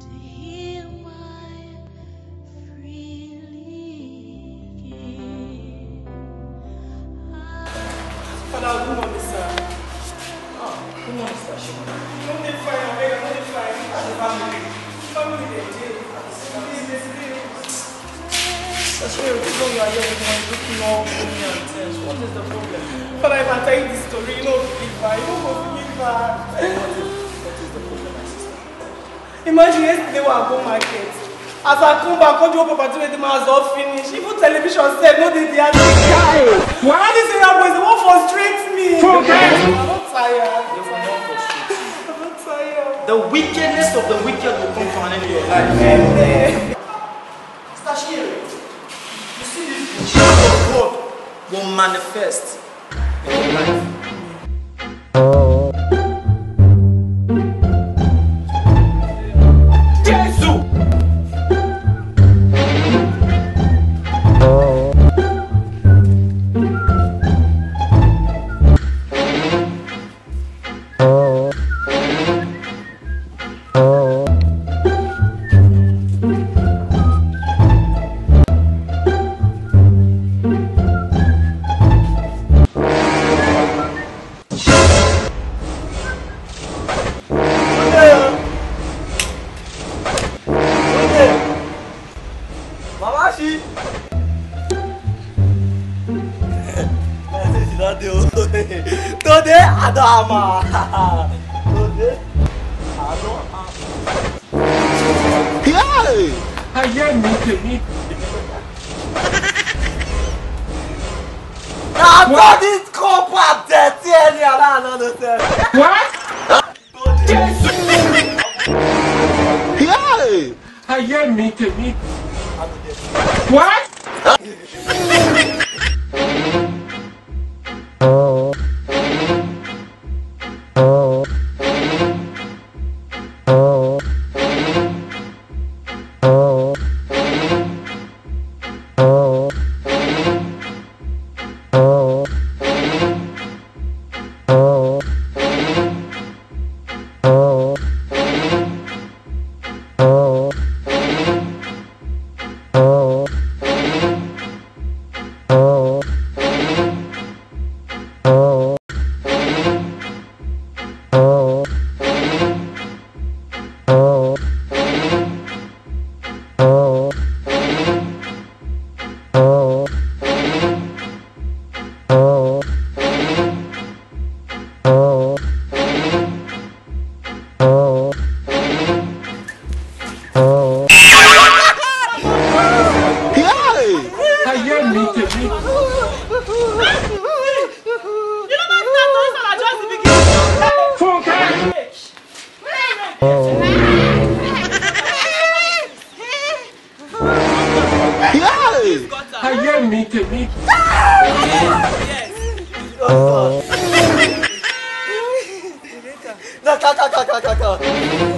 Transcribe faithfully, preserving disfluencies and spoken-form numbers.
Father, good morning, sir. Oh, good morning, sir. I'm not fine, I'm not fine. How's the family? Family, they did. Sir, you know you are here with me, looking all gloomy and tense. What is the problem? Father, if I tell you this story, you know, believe her. You don't believe her. What is the problem, my sister? Imagine yesterday we were going market. As I come back, all the property with the man's all finished. Even television said, no, they didn't. Why are these area boys? They won't frustrate me. I'm not tired. They will not frustrate you. I'm not tired. The wickedness of the wicked will come to an end in your life. Sister Shiri, you see this child of God will manifest in your life. Today I don't am. Today I don't am. Hey! I hear me to me. I got this compact dirty and you don't understand. What? Hey! I hear me to me. What? I hear me to me. Yes, yes. Oh. No, kaka, kaka, kaka.